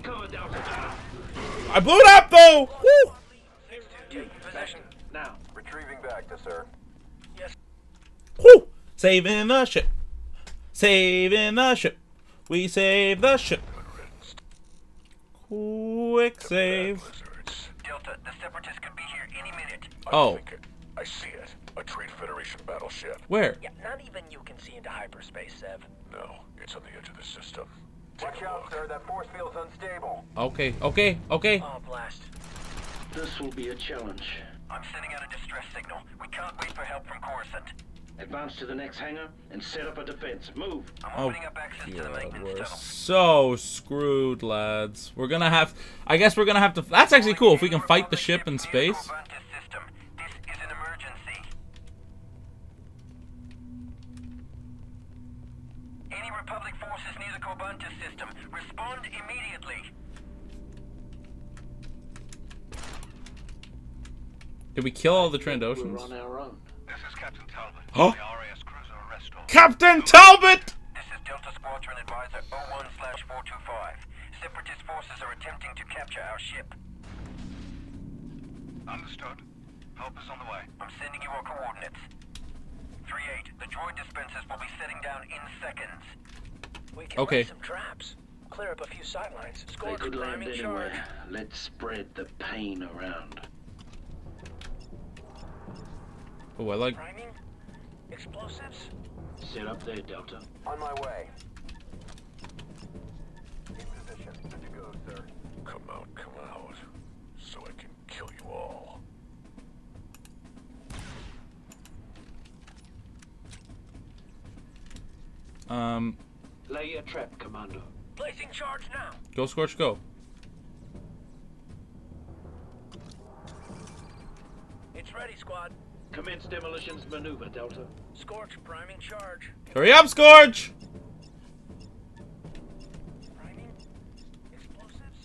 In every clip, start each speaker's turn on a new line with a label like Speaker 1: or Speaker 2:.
Speaker 1: Take cover, Delta.
Speaker 2: I blew it up though. Woo!
Speaker 1: Possession now. Retrieving back to sir. Yes.
Speaker 2: Woo! Saving the ship. Saving the ship. We save the ship. Quick save.
Speaker 1: Delta, the Separatists could be here any minute.
Speaker 2: Oh.
Speaker 3: I see it. A Trade Federation battleship.
Speaker 2: Where?
Speaker 1: Yeah, not even you can see into hyperspace, Sev.
Speaker 3: No, it's on the edge of the system.
Speaker 1: Watch out, sir. That force field's unstable.
Speaker 2: Okay, okay, okay.
Speaker 1: Oh, blast.
Speaker 4: This will be a challenge.
Speaker 1: I'm sending out a distress signal. We can't wait for help from Coruscant.
Speaker 4: Advance to the next hangar and set up a defense. Move.
Speaker 1: I'm opening up access to the maintenance
Speaker 2: We're
Speaker 1: tunnel.
Speaker 2: so screwed, lads. We're gonna have... I guess we're gonna have to... That's actually cool if we can fight the ship in space.
Speaker 1: This is an emergency. Any Republic forces near the Commando system, respond immediately.
Speaker 2: Did we kill all the
Speaker 4: We're
Speaker 2: Trandoshans?
Speaker 4: on our own.
Speaker 1: This is Captain Talbot.
Speaker 2: Huh?
Speaker 1: The RAS cruiser arrest on.
Speaker 2: Captain Talbot!
Speaker 1: This is Delta Squadron Advisor 01/425. Separatist forces are attempting to capture our ship. Understood. Help is on the way. I'm sending you our coordinates. 3-8, the droid dispensers will be setting down in seconds. We can
Speaker 2: Okay.
Speaker 1: lay some traps. Clear up a few sightlines.
Speaker 4: They
Speaker 1: Score
Speaker 4: could land
Speaker 1: priming charge.
Speaker 4: anywhere. Let's spread the pain around.
Speaker 2: Oh, I like...
Speaker 1: Priming? Explosives?
Speaker 4: Set up there, Delta.
Speaker 1: On my way. In position. Good to go, sir.
Speaker 3: Come out, so I can kill you all.
Speaker 4: Lay a trap, Commando.
Speaker 1: Placing charge now.
Speaker 2: Go, Scorch, go.
Speaker 1: It's ready, squad.
Speaker 4: Commence demolitions maneuver, Delta.
Speaker 1: Scorch priming charge.
Speaker 2: Hurry up, Scorch!
Speaker 1: Priming. Explosives.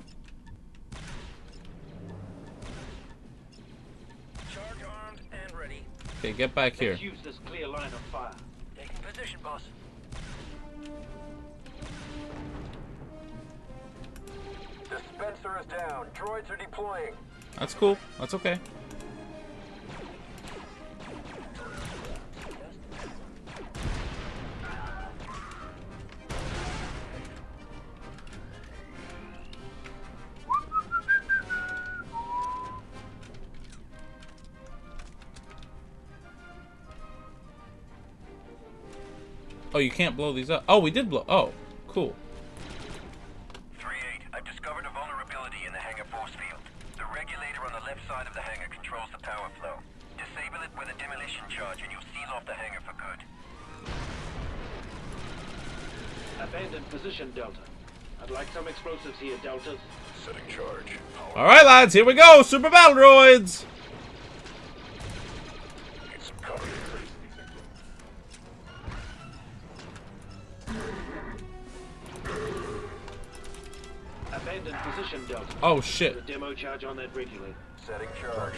Speaker 1: Charge armed and ready.
Speaker 2: Okay, get back here.
Speaker 4: Let's use this clear line of fire.
Speaker 1: Taking position, boss. Dispenser is down. Droids are deploying.
Speaker 2: That's cool. That's okay. Oh, you can't blow these up. Oh, we did blow. Oh, cool.
Speaker 1: 3-8, I've discovered a vulnerability in the hangar force field. The regulator on the left side of the hangar controls the power flow. Disable it with a demolition charge and you'll seal off the hangar for good.
Speaker 4: Abandon position, Delta. I'd like some explosives here, Deltas.
Speaker 3: Setting charge.
Speaker 2: All right, lads, here we go. Super battle droids.
Speaker 3: Need some cover.
Speaker 4: Abandon position, Delta.
Speaker 2: Oh,
Speaker 4: Put
Speaker 2: shit.
Speaker 4: a demo charge on that regulator.
Speaker 1: Setting charge.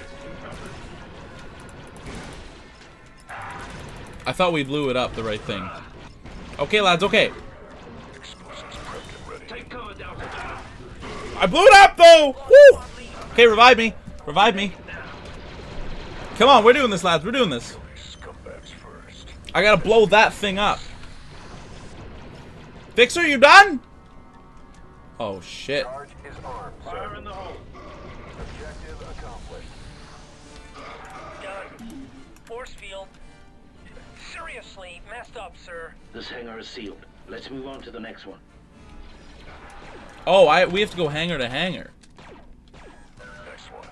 Speaker 2: I thought we blew it up the right thing. Okay, lads, okay.
Speaker 3: Explosives prepped and ready.
Speaker 4: Take cover, Delta.
Speaker 2: I blew it up, though. Woo! Okay, revive me. Revive me. Come on, we're doing this, lads. We're doing this.
Speaker 3: These scumbags first.
Speaker 2: I gotta blow that thing up. Fixer, you done? Oh, shit.
Speaker 1: Charge is armed.
Speaker 4: Fire in the hole.
Speaker 1: Objective accomplished. Done. Force field. Seriously messed up, sir.
Speaker 4: This hangar is sealed. Let's move on to the next one.
Speaker 2: Oh, we have to go hangar to hangar.
Speaker 3: Next one.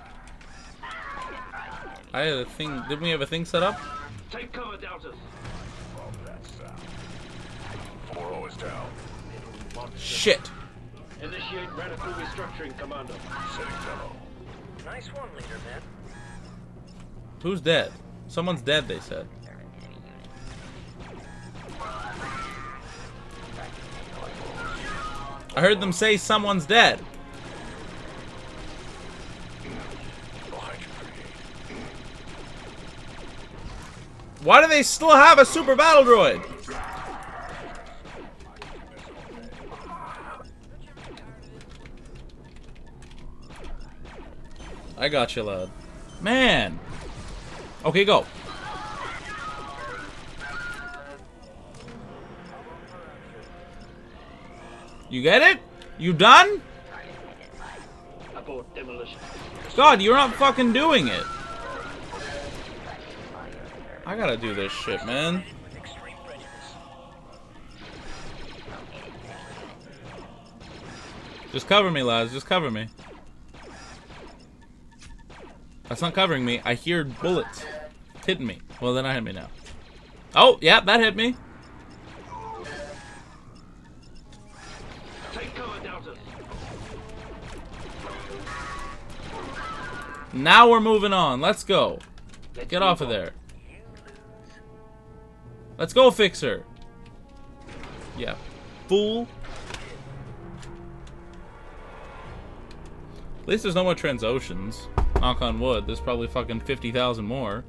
Speaker 2: I had a thing. Didn't we have a thing set up?
Speaker 4: Take cover, Deltas.
Speaker 3: Love that sound. 4-0 is down.
Speaker 2: Shit.
Speaker 4: Initiate radical restructuring, Commando.
Speaker 3: Setting demo.
Speaker 1: Nice one, leader, man.
Speaker 2: Who's dead? Someone's dead, they said. I heard them say someone's dead.
Speaker 3: Behind you, 3-8.
Speaker 2: Why do they still have a super battle droid? I got you, lad. Man. Okay, go. You get it? You done?
Speaker 4: Abort demolition.
Speaker 2: God, you're not fucking doing it. I gotta do this shit, man. Just cover me, lads. Just cover me. That's not covering me. I hear bullets hitting me. Well, then I hit me now. Oh, yeah, that hit me.
Speaker 4: Take cover, Delta.
Speaker 2: Now we're moving on. Let's go. Get off of there. Let's go, Fixer. Yeah. Fool. At least there's no more Transoceans. Knock on wood. There's probably fucking 50,000 more.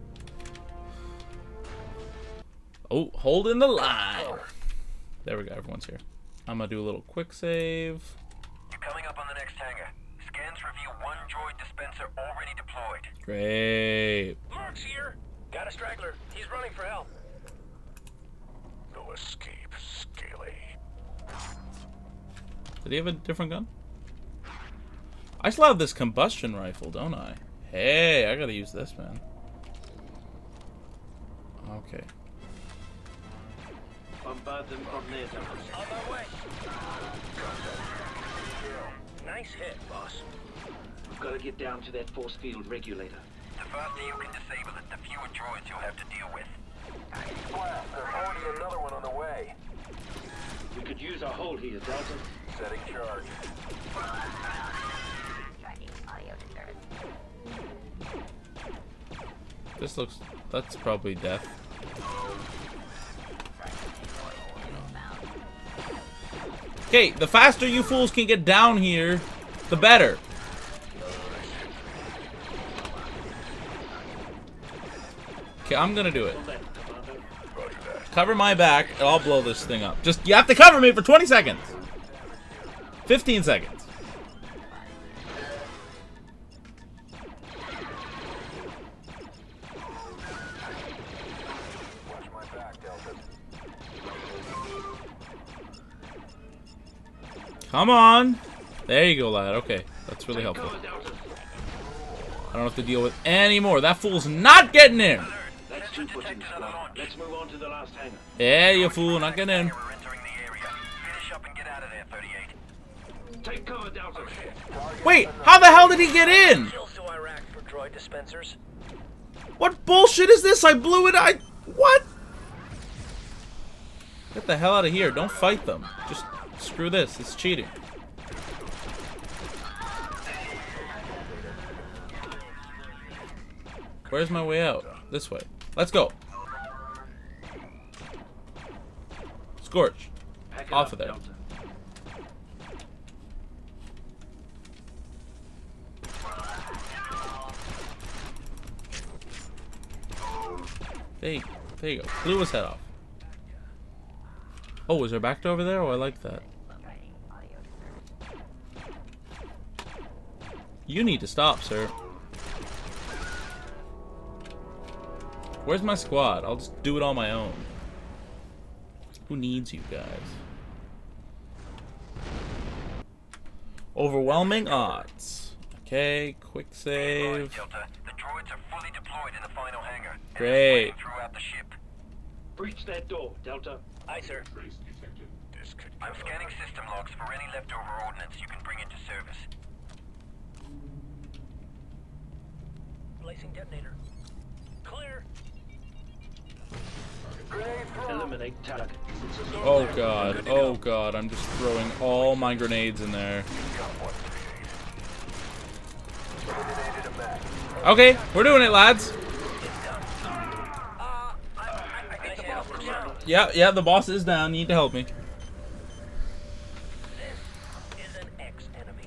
Speaker 2: Oh, holding the line. There we go. Everyone's here. I'm gonna do a little quick save.
Speaker 1: You're coming up on the next hangar. Scans review one droid dispenser already deployed.
Speaker 2: Great.
Speaker 1: Mark's here. Got a straggler. He's running for help.
Speaker 3: No escape, Scaly.
Speaker 2: Did he have a different gun? I still have this combustion rifle, don't I? Hey, I gotta use this, man. Okay.
Speaker 4: Bombard them from there, Delta.
Speaker 1: On my way. Nice hit, boss.
Speaker 4: We've got to get down to that force field regulator.
Speaker 1: The faster you can disable it, the fewer droids you'll have to deal with. Blast, there's already another one on the way.
Speaker 4: We could use our hold here, Delta.
Speaker 1: Setting charge.
Speaker 2: This looks... That's probably death. Okay, the faster you fools can get down here, the better. Okay, I'm gonna do it. Cover my back, and I'll blow this thing up. Just, you have to cover me for 20 seconds. 15 seconds. Come on. There you go, lad. Okay, that's really helpful. I don't have to deal with any more. That fool's not getting in.
Speaker 4: That's two pushing squad. Let's move on to the last hangar.
Speaker 2: Yeah, you fool, not getting in.
Speaker 1: We're entering the area. Finish up and get out of there, 38.
Speaker 4: Take cover, Delta.
Speaker 2: Wait, how the hell did he get in?
Speaker 1: Kills to Iraq for droid dispensers.
Speaker 2: What bullshit is this? I blew it. What? Get the hell out of here. Don't fight them. Just screw this. It's cheating. Where's my way out? This way. Let's go. Scorch. Off of there.
Speaker 4: Delta.
Speaker 2: There you go. Blew his head off. Oh, is there back door over there? Oh, I like that. You need to stop, sir. Where's my squad? I'll just do it on my own. Who needs you guys? Overwhelming odds. Okay, quick save.
Speaker 1: Delta, the droids are fully deployed in the final hangar.
Speaker 2: Great.
Speaker 1: Throughout the ship.
Speaker 4: Breach that door, Delta.
Speaker 1: Aye, sir. I'm scanning system logs for any leftover ordnance you can bring into service. Placing detonator. Clear.
Speaker 4: Eliminate target.
Speaker 2: Oh god. Oh god. I'm just throwing all my grenades in there. Okay, we're doing it, lads. Yeah, the boss is down. You need to help me.
Speaker 1: This is an ex-enemy.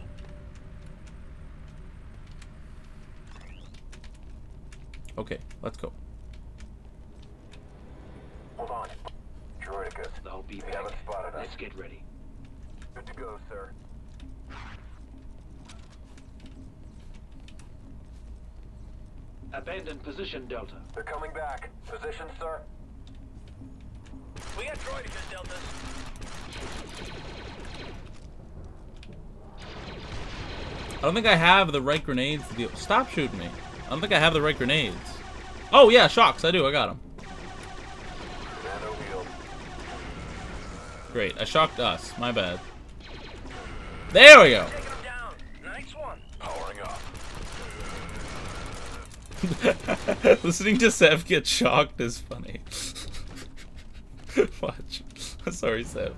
Speaker 2: Okay, let's go.
Speaker 1: Hold on. Droidicus.
Speaker 4: I'll be
Speaker 1: We
Speaker 4: back.
Speaker 1: haven't spotted us.
Speaker 4: Let's get ready.
Speaker 1: Good to go, sir.
Speaker 4: Abandon position, Delta.
Speaker 1: They're coming back. Position, sir.
Speaker 5: We got droid against Deltas.
Speaker 2: I don't think I have the right grenades to deal. Stop shooting me. I don't think I have the right grenades. Oh, yeah, shocks. I do. I got them.
Speaker 1: Commando field.
Speaker 2: Great. I shocked us. My bad. There we go.
Speaker 5: Taking him down. Nice one.
Speaker 3: Powering up.
Speaker 2: Listening to Sev get shocked is funny. Watch. Sorry, Sev.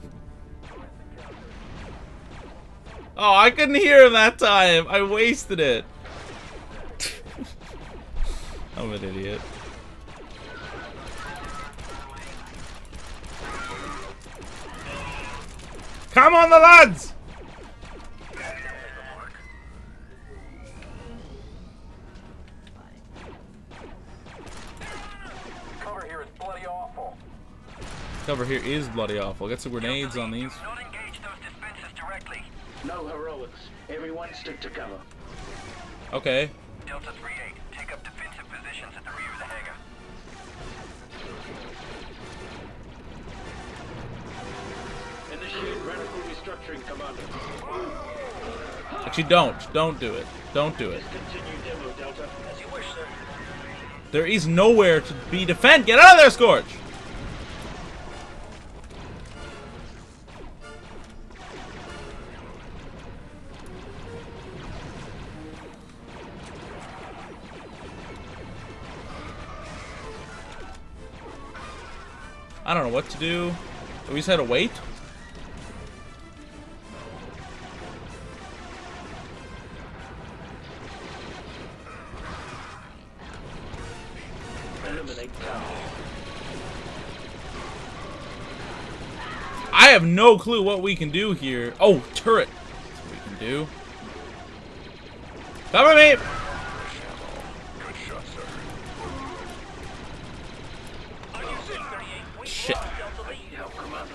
Speaker 2: Oh, I couldn't hear him that time. I wasted it. I'm an idiot. Come on, the lads!
Speaker 1: Cover here is bloody awful.
Speaker 2: Cover here is bloody awful. Get some grenades on these.
Speaker 1: Do not engage those dispensers directly.
Speaker 4: No heroics. Everyone stick to cover.
Speaker 2: Okay.
Speaker 1: Delta 3-8, take up defensive positions at the rear of the hangar.
Speaker 4: Initiate radical restructuring, Commander.
Speaker 2: Actually, don't. Don't do it. Don't do it.
Speaker 4: Discontinue demo, Delta.
Speaker 5: As you wish, sir.
Speaker 2: There is nowhere to be defend. Get out of there, Scorch! I don't know what to do. We just had to wait?
Speaker 4: Eliminate tower.
Speaker 2: I have no clue what we can do here. Oh, turret. That's what we can do. Cover me!
Speaker 3: Good shot, sir.
Speaker 2: Shit.
Speaker 4: Help, Commander.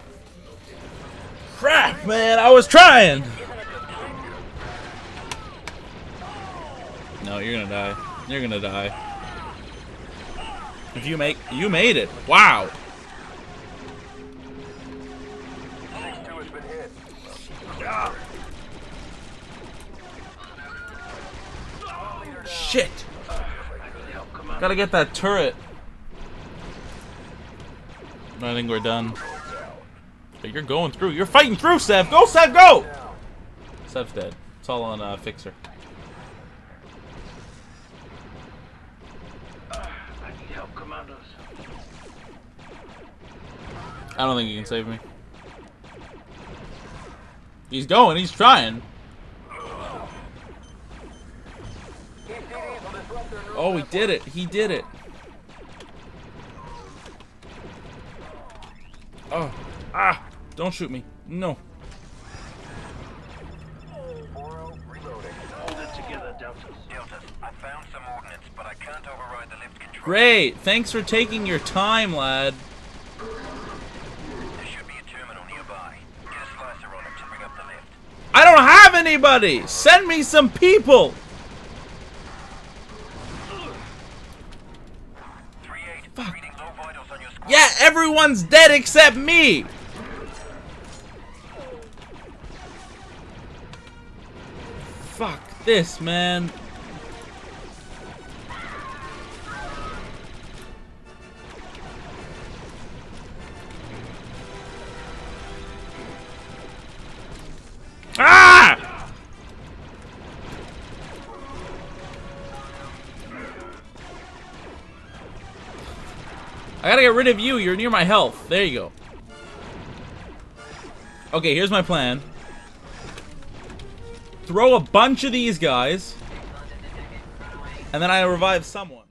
Speaker 2: Crap, man. I was trying. No, you're gonna die. You're gonna die. If you made it. Wow.
Speaker 1: 6-2 has been hit.
Speaker 2: Shit. Gotta get that turret. I think we're done. But you're going through. You're fighting through, Sev. Go, Sev, go! Sev's dead. It's all on Fixer.
Speaker 4: I need help, Commandos.
Speaker 2: I don't think he can save me. He's going. He's trying. Oh, he did it. He did it. Oh. Ah. Don't shoot me. No.
Speaker 1: 4-0, reloading.
Speaker 4: Hold it together, Deltas.
Speaker 1: Deltas, I found some ordnance, but I can't override the lift control.
Speaker 2: Great. Thanks for taking your time, lad.
Speaker 1: There should be a terminal nearby. Get a slicer on it to bring up the lift.
Speaker 2: I don't have anybody. Send me some people.
Speaker 1: 3-8,
Speaker 2: Fuck.
Speaker 1: reading low vitals on your squad.
Speaker 2: Yeah, everyone's dead except me. Fuck this, man. Ah! I gotta get rid of you. You're near my health. There you go. Okay, here's my plan. Throw a bunch of these guys, and then I revive someone.